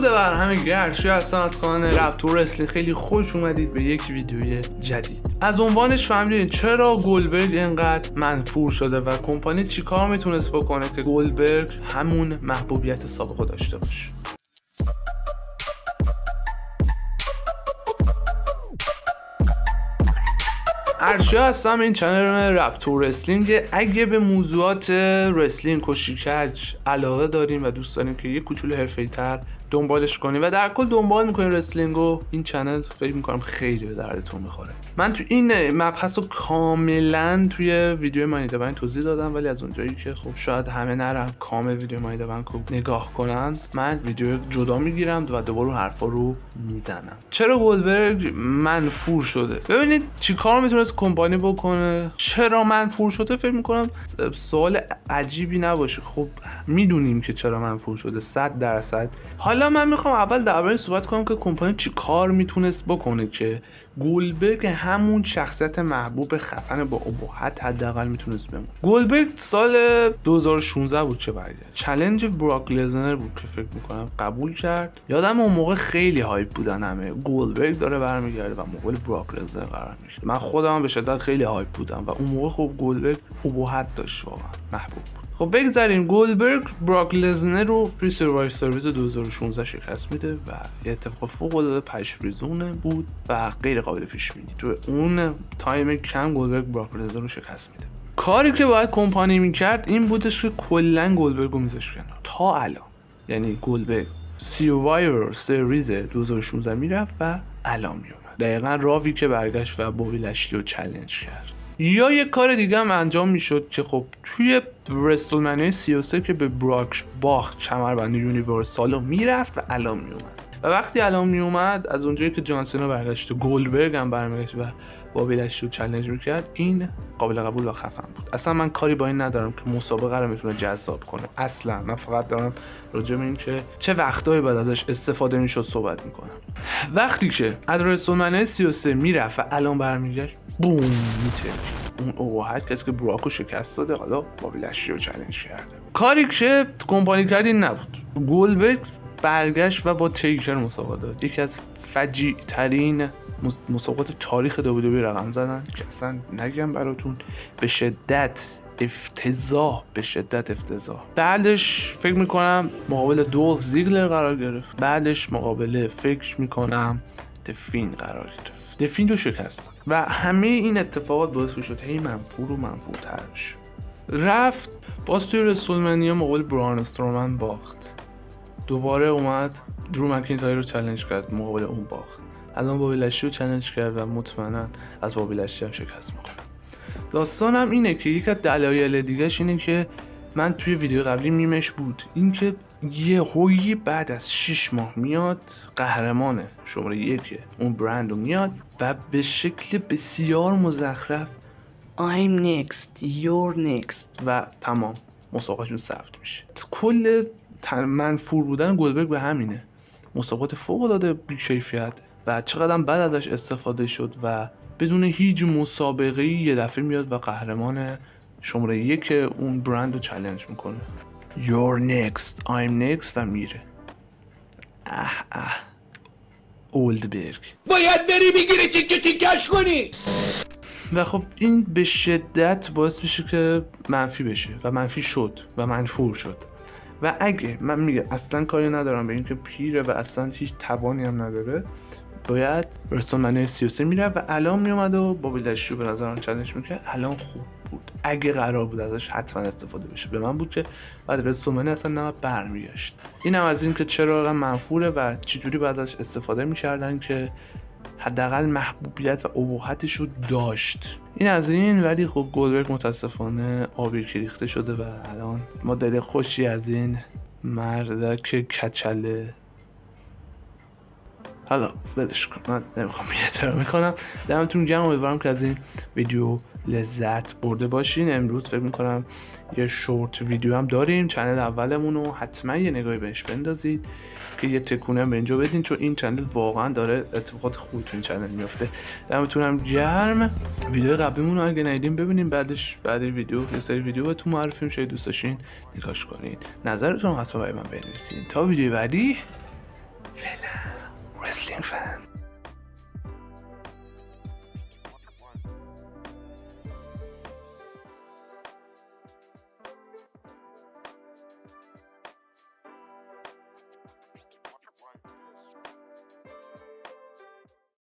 درود بر همه گرشی هستم از کانال رپتور رسلینگ. خیلی خوش اومدید به یک ویدیوی جدید. از عنوانش فهمیدین چرا گلدبرگ اینقدر منفور شده و کمپانی چیکار میتونست بکنه که گلدبرگ همون محبوبیت سابقه داشته باشه. ارشیا هستم، این چنل رپتور رسلینگ. اگه به موضوعات رسلینگ و شیکج علاقه داریم و دوست داریم که یه کوچولو حرفه‌ای‌تر دنبالش کنیم و در کل دنبال میکنیم رسلینگو، این چنل فکر میکنم خیلی به دردتون میخوره. من تو این مبحث رو کاملا توی ویدیو مانیدبن توضیح دادم، ولی از اونجایی که خب شاید همه نرم کامل ویدیو مانیدبن رو نگاه کنن، من ویدیو جدا میگیرم و دوباره حرفا رو میزنم. چرا گلدبرگ منفور شده؟ ببینید چیکار میتونست کمپانی بکنه. چرا منفور شده؟ فکر میکنم سوال عجیبی نباشه. خب میدونیم که چرا منفور شده 100%. حالا من میخوام اول درباره صحبت کنم که کمپانی چی کار میتونست بکنه که گلدبرگ همون شخصیت محبوب خفن با ابهت حداقل میتونست بمونه. گلدبرگ سال 2016 بود که برگشت. چالش براک لزنر بود که فکر میکنم قبول کرد. یادم اون موقع خیلی هایپ بودن همه، گلدبرگ داره برمیگرده و مقابل براک لزنر قرار میگیره. من خودم به شدت خیلی هایپ بودم و اون موقع خب گلدبرگ ابهت داشت، واقعا محبوب بود. خب بگذاریم گلدبرگ براک لزنر رو توی سروایور سرویس 2016 شکست میده و یه اتفاق فوق العاده پشیمون‌آور بود و غیر قابل پیش بینی. تو اون تایم کم گلدبرگ براک لزنر رو شکست میده. کاری که باید کمپانی میکرد این بودش که کلا گلدبرگ رو میذاشت کنار تا الان. یعنی گلدبرگ سروایور سرویس 2016 میرفت و الان میومد. دقیقاً راوی که برگشت و بابی لشلی رو چالش کرد. یا یک کار دیگه هم انجام میشد که خب توی رسلمنیای 33 که به براک باخت کمربند یونیورسال رو میرفت و الان میومد. و وقتی الان میومد از اونجایی که جان سینا برگشت و گلدبرگ هم برمیگشت و بابی لشلی رو چالش میکرد، این قابل قبول و خفن بود. اصلا من کاری با این ندارم که مسابقه رو میتونه جذاب کنه، اصلا. من فقط دارم راجع به این که چه وقتایی بعد ازش استفاده میشد صحبت میکنم. وقتی که از رسلمنیای 33 میرفت و الان برمیگشت، بوم میترکید. اون ابهت کسی که براک رو شکست داده حالا بابی لشلی رو چالش کرده. کاری که کمپانی کرد این نبود. گلدبرگ برگشت و با تیکر مسابقه داد. یکی از فجیع ترین مسابقات تاریخ WWE رقم زدن که اصلا نگم براتون، به شدت افتضاح. بعدش فکر میکنم مقابل دولف زیگلر قرار گرفت. بعدش مقابل فکر میکنم دفین قرار گرفت. دفین رو شکست و همه این اتفاقات باعث شد هی منفور و منفورتر بشه. رفت باز توی رسلمنیا مقابل بران استرومن باخت. دوباره اومد درو مکینتایر رو چالش کرد، مقابل اون باخت. الان بابی لشلی رو چالش کرد و مطمئنا از بابی لشلی هم شکست می‌خوره. داستانم اینه که یک از دلایل دیگه‌ش اینه که من توی ویدیو قبلی میمش بود، این که یهویی بعد از 6 ماه میاد قهرمان شماره 1 اون برند رو میاد و به شکل بسیار مزخرف I'm next, you're next و تمام مسابقهشون ثبت میشه. کل منفور بودن گلدبرگ به همینه. مسابقات فوق العاده بی‌کیفیت و چقدر بعد ازش استفاده شد و بدون هیچ مسابقه‌ای یه دفعه میاد و قهرمان شماره 1 اون برند رو چالش میکنه. You're next, I'm next و میره. گلدبرگ باید بری بگیری تیکش کنی. و خب این به شدت باعث میشه که منفی بشه و منفی شد و منفور شد. و اگه من میگم اصلا کاری ندارم به این که پیره و اصلا هیچ توانی هم نداره، باید رسلمنیای 33 میره و الان میومد و بابی لشلی رو به نظرم چالش میکرد. الان خوب بود. اگه قرار بود ازش حتما استفاده بشه. به من بود که بعد رسلمنیا اصلا نباید برمیگشت. اینم از این که چرا انقدر منفوره و چجوری بعد ازش استفاده میکردن که حداقل محبوبیت و ابهتش رو داشت. این از این. ولی خب گلدبرگ متاسفانه آبی ریخته شده و الان ما دل خوشی از این مردک کچله. حالا ولش کن، من نمیخوام بی‌احترامی کنم. دمتون گرم. امیدوارم که از این ویدیو لذت برده باشین. امروز فکر میکنم یه شورت ویدیو هم داریم چنل اولمون رو حتما یه نگاهی بهش بندازید که یه تکونه هم به اینجا بدین، چون این چنل واقعا داره اتفاقات خوبی تو این چنل میفته. دمتون هم گرم. ویدیو قبلیمون رو اگه ندیدین ببینین، بعد ویدیو یه سری ویدیو بهتون معرفی میشه، دوست داشتین نگاهش کنین، نظرتون رو حتما برای من بنویسین. تا ویدیو بعدی رسلینگ فن.